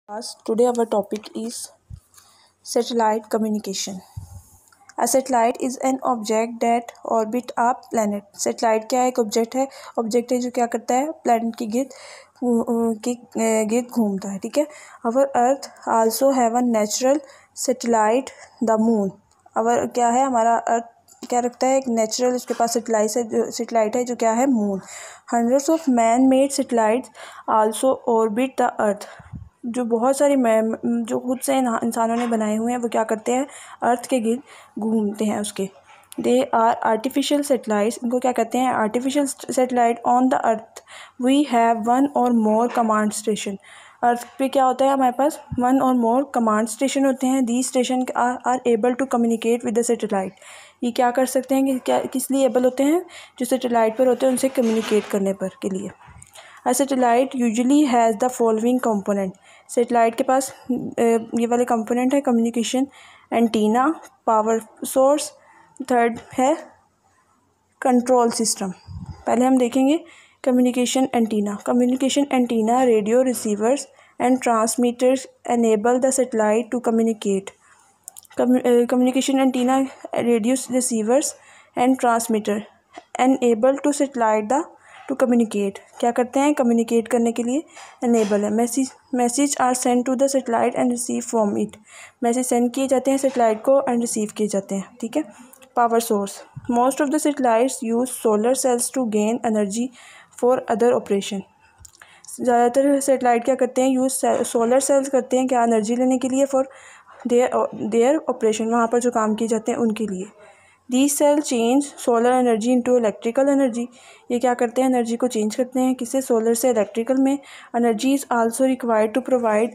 Today our topic is satellite communication. A satellite is an object that orbit a planet. Satellite क्या है? एक object है जो क्या करता है, प्लैनेट के गिर्द घूमता है. ठीक है. Our Earth also have a natural satellite, the moon. क्या है, हमारा अर्थ क्या रखता है, एक नेचुरल उसके पास सेटेलाइट है जो क्या है, moon. Hundreds of man-made satellites also orbit the earth. जो बहुत सारे जो खुद से इंसानों ने बनाए हुए हैं वो क्या करते हैं, अर्थ के गिर्द घूमते हैं उसके. They are artificial satellites. इनको क्या कहते हैं, artificial satellite. On the earth we have one or more command station. अर्थ पे क्या होता है, हमारे पास one or more command station होते हैं. The station are able to communicate with the satellite. ये क्या कर सकते हैं कि क्या किस लिए एबल होते हैं, जो सेटेलाइट पर होते हैं उनसे कम्युनिकेट करने पर के लिए. A satellite usually has the following component. Satellite के पास ये वाले कंपोनेंट है, communication antenna, power source, third है कंट्रोल सिस्टम. पहले हम देखेंगे communication antenna. Communication antenna, radio receivers and transmitters enable the satellite to communicate. Communication antenna, radio receivers and transmitter enable to satellite to communicate. क्या करते हैं, communicate करने के लिए एनेबल है. Message are send to the satellite and receive from it. Message send किए जाते हैं सेटेलाइट को एंड रिसीव किए जाते हैं. ठीक है. Power source. Most of the satellites use solar cells to gain energy for other operation. ज़्यादातर सेटेलाइट क्या करते हैं, यूज सोलर सेल्स करते हैं क्या, एनर्जी लेने के लिए, फॉर देयर ऑपरेशन, वहाँ पर जो काम किए जाते हैं उनके लिए. These cells change solar energy into electrical energy. ये क्या करते हैं, एनर्जी को चेंज करते हैं किससे, सोलर से इलेक्ट्रिकल में. Energy is also required to provide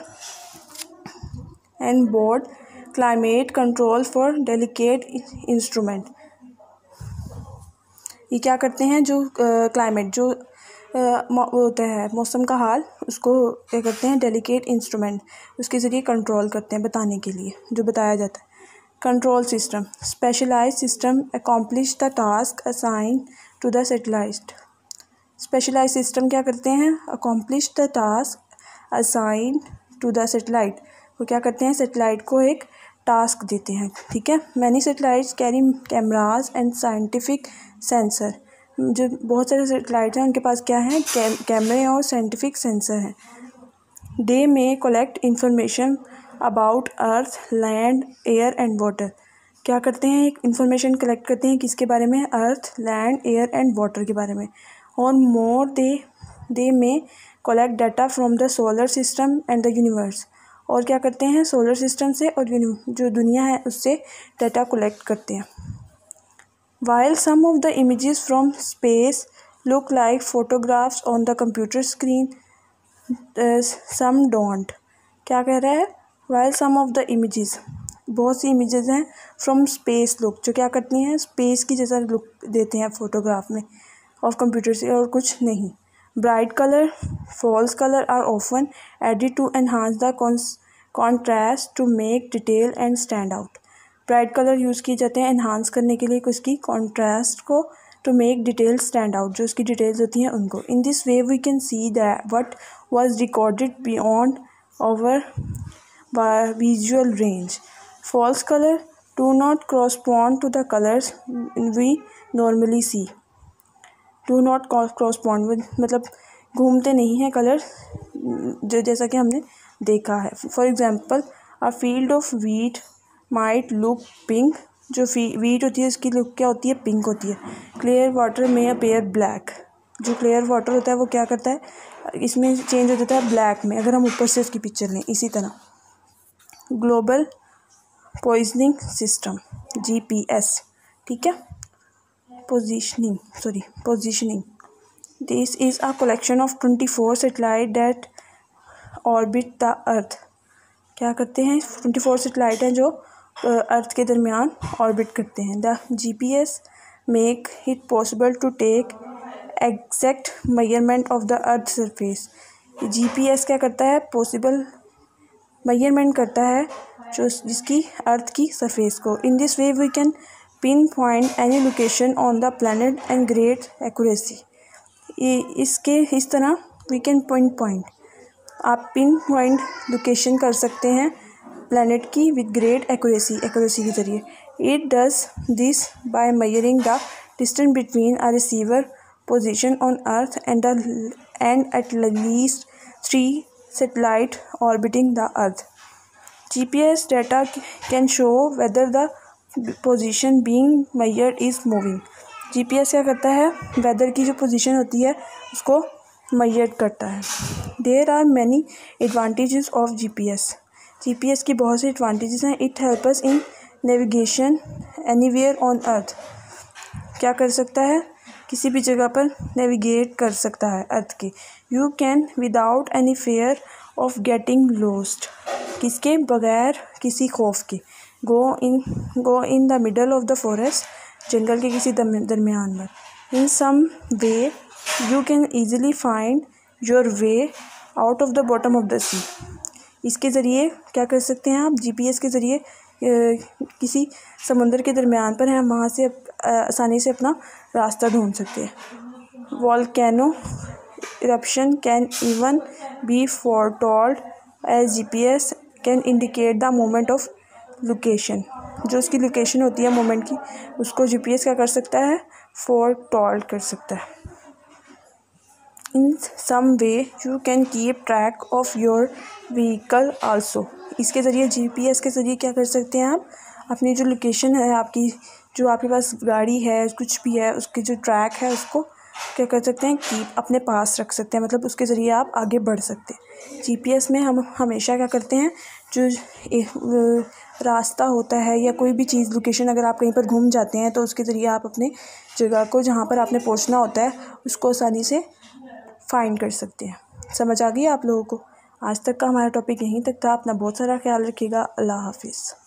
an board climate control for delicate instrument. ये क्या करते हैं, जो क्लाइमेट जो होता है मौसम का हाल, उसको क्या करते हैं, डेलिकेट इंस्ट्रूमेंट उसके ज़रिए कंट्रोल करते हैं, बताने के लिए जो बताया जाता है. Control system. Specialized system accomplish the task assign to the satellite. Specialized system क्या करते हैं, accomplish the task assign to the satellite. वो क्या करते हैं, सेटेलाइट को एक टास्क देते हैं. ठीक है. Many satellites carry cameras and scientific sensor. जो बहुत सारे सेटेलाइट हैं उनके पास क्या है, कैमरे और साइंटिफिक सेंसर हैं. They may collect information about earth, land, air and water. क्या करते हैं, एक इंफॉर्मेशन कलेक्ट करते हैं किसके बारे में, earth, land, air and water के बारे में. Or more they may collect data from the solar system and the universe. और क्या करते हैं, सोलर सिस्टम से और जो दुनिया है उससे डाटा कलेक्ट करते हैं. While some of the images from space look like photographs on the computer screen, some don't. क्या कह रहा है, while some of the images, बहुत सी इमेजेस हैं, फ्रॉम स्पेस लुक, जो क्या करती हैं, स्पेस की जैसा लुक देते हैं फोटोग्राफ में, ऑफ कंप्यूटर से, और कुछ नहीं. Bright colour, false colour are often added to enhance the contrast to make detail and stand out. Bright colour use किए जाते हैं एनहांस करने के लिए उसकी कॉन्ट्रास्ट को, to make detail stand out, जो उसकी डिटेल्स होती हैं उनको. In this way we can see that what was recorded beyond our visual range. False color do not correspond to the colors we normally see. Do not correspond with मतलब घूमते नहीं हैं colour जो जैसा कि हमने देखा है. For example a field of wheat might look pink. जो wheat होती है उसकी लुक क्या होती है, पिंक होती है. Clear water may appear black. जो क्लियर वाटर होता है वो क्या करता है, इसमें चेंज हो जाता है ब्लैक में, अगर हम ऊपर से उसकी पिक्चर लें. इसी तरह ग्लोबल पोजिशनिंग सिस्टम, GPS. ठीक है. Positioning. This is a collection of 24 satellite that orbit the earth. क्या करते हैं, 24 सेटेलाइट हैं जो अर्थ के दरमियान ऑर्बिट करते हैं. The GPS make it possible to take exact measurement of the earth surface. GPS क्या करता है, पॉसिबल मेजरमेंट करता है जो जिसकी अर्थ की सरफेस को. In this way we can pinpoint any location on the planet and great accuracy. इस तरह वी कैन पॉइंट आप पिन पॉइंट लोकेशन कर सकते हैं प्लैनेट की विद ग्रेट एक्यूरेसी के ज़रिए। It does this by measuring the distance between a receiver position on earth and at least 3 satellite orbiting the earth. GPS data can show whether the position being measured is moving। GPS क्या करता है, weather की जो position होती है उसको measure करता है। There are many advantages of GPS की बहुत सी एडवांटेजेस हैं। It help us in navigation anywhere on earth. क्या कर सकता है, किसी भी जगह पर नेविगेट कर सकता है अर्थ के। You can without any fear of getting lost, किसके बगैर किसी खौफ के। Go in the middle of the forest, जंगल के किसी दरमियान पर। In some way you can easily find your way out of the bottom of the sea. इसके ज़रिए क्या कर सकते हैं आप, GPS के ज़रिए किसी समुंदर के दरमियान पर हैं, वहाँ से आसानी से अपना रास्ता ढूंढ सकते हैं। Volcano eruption can even be foretold as GPS can indicate the moment of location. जो उसकी लोकेशन होती है मोमेंट की, उसको GPS क्या कर सकता है, फोरटोल्ड कर सकता है। In some way you can keep track of your vehicle also. इसके ज़रिए GPS के ज़रिए क्या कर सकते हैं आप, अपनी जो लोकेशन है आपकी, जो आपके पास गाड़ी है कुछ भी है, उसकी जो ट्रैक है उसको क्या कर सकते हैं, कीप अपने पास रख सकते हैं। मतलब उसके ज़रिए आप आगे बढ़ सकते हैं। GPS में हम हमेशा क्या करते हैं, जो रास्ता होता है या कोई भी चीज़ लोकेशन, अगर आप कहीं पर घूम जाते हैं तो उसके ज़रिए आप अपने जगह को जहाँ पर आपने पहुँचना होता है उसको आसानी से फाइंड कर सकते हैं। समझ आ गई आप लोगों को। आज तक का हमारा टॉपिक यहीं तक था। अपना बहुत सारा ख्याल रखिएगा। अल्लाह हाफिज़।